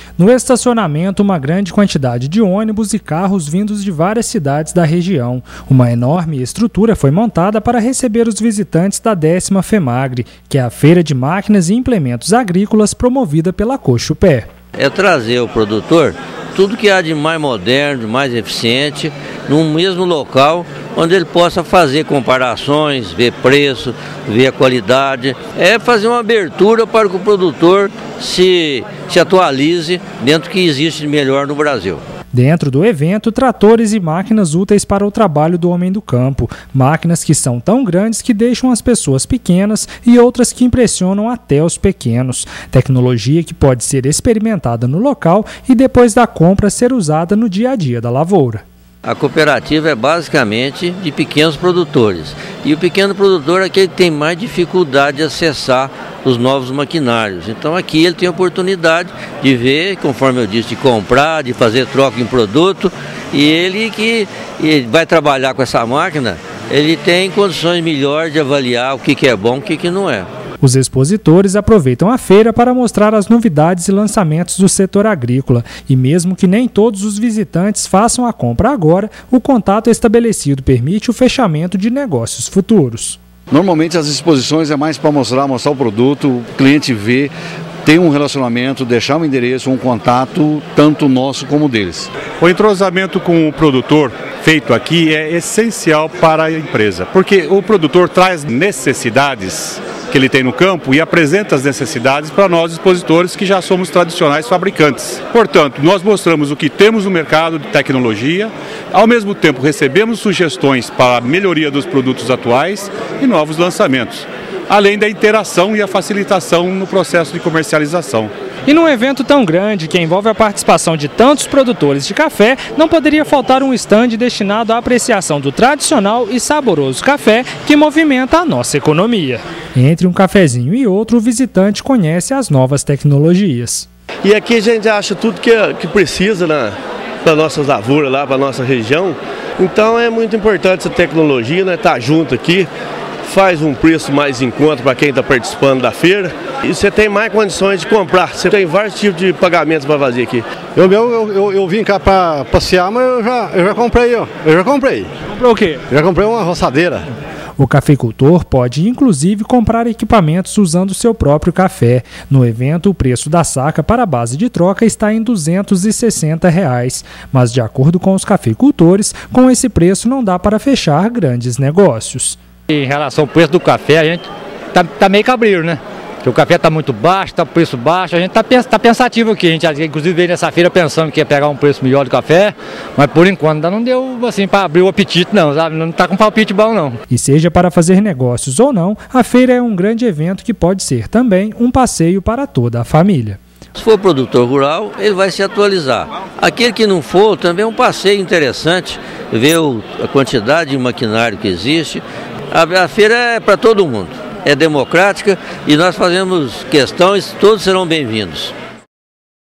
No estacionamento, uma grande quantidade de ônibus e carros vindos de várias cidades da região. Uma enorme estrutura foi montada para receber os visitantes da 10ª FEMAGRE, que é a Feira de Máquinas e Implementos Agrícolas promovida pela Cochupé. É trazer ao produtor tudo que há de mais moderno, mais eficiente, no mesmo local, onde ele possa fazer comparações, ver preço, ver a qualidade. É fazer uma abertura para que o produtor se atualize dentro do que existe de melhor no Brasil. Dentro do evento, tratores e máquinas úteis para o trabalho do homem do campo. Máquinas que são tão grandes que deixam as pessoas pequenas e outras que impressionam até os pequenos. Tecnologia que pode ser experimentada no local e depois da compra ser usada no dia a dia da lavoura. A cooperativa é basicamente de pequenos produtores. E o pequeno produtor é aquele que tem mais dificuldade de acessar os novos maquinários. Então aqui ele tem a oportunidade de ver, conforme eu disse, de comprar, de fazer troca em produto. E ele que vai trabalhar com essa máquina, ele tem condições melhores de avaliar o que é bom e o que não é. Os expositores aproveitam a feira para mostrar as novidades e lançamentos do setor agrícola. E mesmo que nem todos os visitantes façam a compra agora, o contato estabelecido permite o fechamento de negócios futuros. Normalmente as exposições é mais para mostrar o produto, o cliente ver, ter um relacionamento, deixar um endereço, um contato, tanto nosso como deles. O entrosamento com o produtor feito aqui é essencial para a empresa, porque o produtor traz necessidades que ele tem no campo e apresenta as necessidades para nós expositores que já somos tradicionais fabricantes. Portanto, nós mostramos o que temos no mercado de tecnologia, ao mesmo tempo recebemos sugestões para a melhoria dos produtos atuais e novos lançamentos, além da interação e a facilitação no processo de comercialização. E num evento tão grande, que envolve a participação de tantos produtores de café, não poderia faltar um estande destinado à apreciação do tradicional e saboroso café que movimenta a nossa economia. Entre um cafezinho e outro, o visitante conhece as novas tecnologias. E aqui a gente acha tudo que precisa para nossas lavouras, lá para a nossa região. Então é muito importante essa tecnologia, né? Tá junto aqui. Faz um preço mais em conta para quem está participando da feira e você tem mais condições de comprar. Você tem vários tipos de pagamentos para fazer aqui. Eu vim cá para passear, mas eu já comprei. Eu já comprei. Comprou o quê? Eu já comprei uma roçadeira. O cafeicultor pode, inclusive, comprar equipamentos usando seu próprio café. No evento, o preço da saca para a base de troca está em R$ 260. Mas, de acordo com os cafeicultores, com esse preço não dá para fechar grandes negócios. Em relação ao preço do café, a gente tá meio cabreiro, né? Porque o café tá muito baixo, tá preço baixo, a gente tá pensativo aqui. A gente inclusive veio nessa feira pensando que ia pegar um preço melhor do café, mas por enquanto ainda não deu assim para abrir o apetite não, sabe? Não tá com palpite bom não. E seja para fazer negócios ou não, a feira é um grande evento que pode ser também um passeio para toda a família. Se for produtor rural, ele vai se atualizar. Aquele que não for, também é um passeio interessante, ver a quantidade de maquinário que existe. A feira é para todo mundo, é democrática e nós fazemos questões, todos serão bem-vindos.